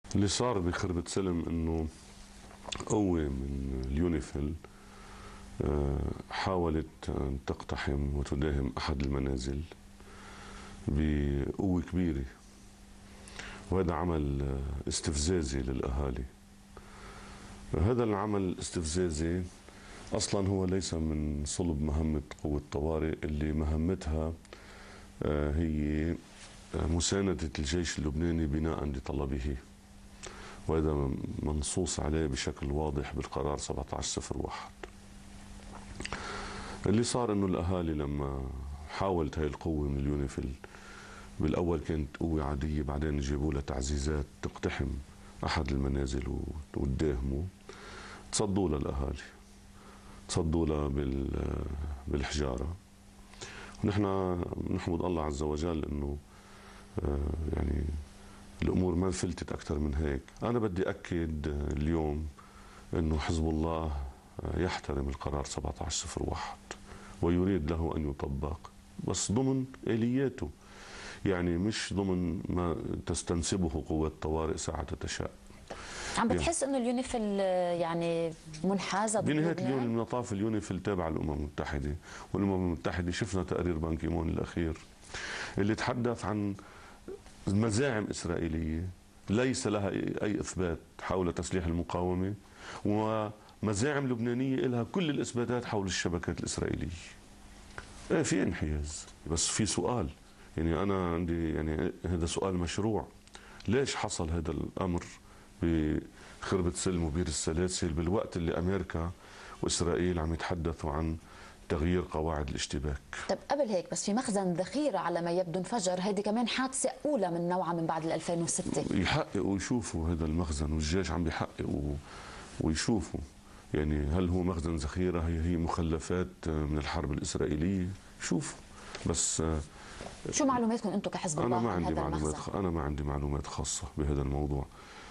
اللي صار بخربة سلم انه قوة من اليونيفيل حاولت ان تقتحم وتداهم احد المنازل بقوة كبيرة، وهذا عمل استفزازي للاهالي. هذا العمل الاستفزازي اصلا هو ليس من صلب مهمة قوة الطوارئ اللي مهمتها هي مساندة الجيش اللبناني بناء لطلبه، وهذا منصوص عليه بشكل واضح بالقرار 1701. اللي صار انه الاهالي لما حاولت هاي القوة من اليونيفيل، بالاول كانت قوة عادية، بعدين جابوا لها تعزيزات تقتحم احد المنازل وتداهموا، تصدوا لها الاهالي، تصدوا لها بالحجارة. ونحن نحمد الله عز وجل انه يعني الامور ما فلتت اكثر من هيك. انا بدي اكد اليوم انه حزب الله يحترم القرار 1701 ويريد له ان يطبق، بس ضمن الياته، يعني مش ضمن ما تستنسبه قوة الطوارئ ساعة تشاء. عم بتحس انه اليونيفيل يعني منحازه ضد بنهاية اليوم لبنان؟ المطاف اليونيفيل تابع للامم المتحدة، والامم المتحدة شفنا تقرير بان كيمون الاخير اللي تحدث عن مزاعم إسرائيلية ليس لها أي إثبات حول تسليح المقاومة، ومزاعم لبنانية لها كل الإثباتات حول الشبكات الإسرائيلية. إيه، في انحياز، بس في سؤال، يعني أنا عندي يعني هذا سؤال مشروع. ليش حصل هذا الأمر بخربة سلم وبير السلاسل بالوقت اللي أمريكا وإسرائيل عم يتحدثوا عن تغيير قواعد الاشتباك؟ طب قبل هيك بس في مخزن ذخيره على ما يبدو انفجر، هيدي كمان حادثه اولى من نوعها من بعد 2006. يحققوا ويشوفوا هذا المخزن، والجيش عم بيحققوا ويشوفوا يعني هل هو مخزن ذخيرة، هي مخلفات من الحرب الإسرائيلية. شوفوا بس. شو معلوماتكم انتم كحزب الله أنا ما عن عندي هذا معلومات المخزن؟ أنا ما عندي معلومات خاصة بهذا الموضوع.